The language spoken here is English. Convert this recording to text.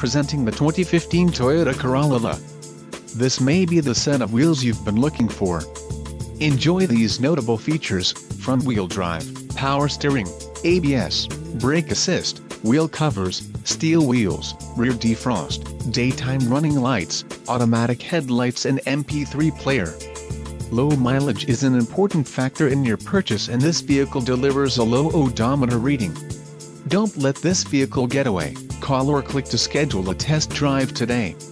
presenting the 2015 Toyota Corolla. This may be the set of wheels you've been looking for. Enjoy these notable features: front-wheel drive, power steering, ABS, brake assist, wheel covers, steel wheels, rear defrost, daytime running lights, automatic headlights and MP3 player. Low mileage is an important factor in your purchase, and this vehicle delivers a low odometer reading. Don't let this vehicle get away. Call or click to schedule a test drive today.